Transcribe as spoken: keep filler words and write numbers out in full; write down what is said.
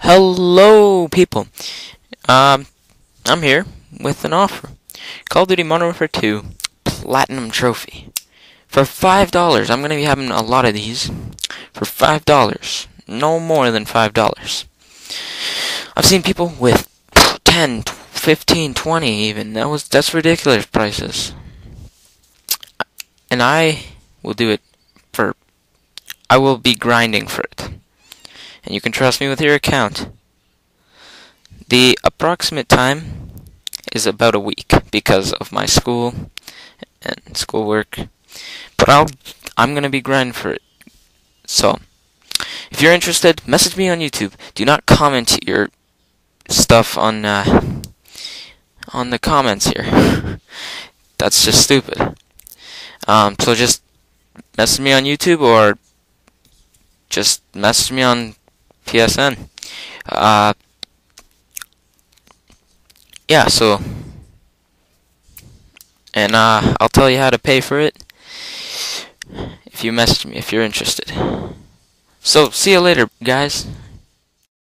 Hello, people. Um, I'm here with an offer. Call of Duty Modern Warfare two Platinum Trophy for five dollars. I'm gonna be having a lot of these for five dollars, no more than five dollars. I've seen people with ten, fifteen, twenty, even. That was that's ridiculous prices, and I will do it for. I will be grinding for it. And you can trust me with your account. The approximate time is about a week because of my school and schoolwork. But I'll I'm gonna be grinding for it. So if you're interested, message me on YouTube. Do not comment your stuff on uh, on the comments here. That's just stupid. Um, so just message me on YouTube or just message me on P S N. Uh, yeah, so, and uh, I'll tell you how to pay for it if you message me if you're interested. So, see you later, guys.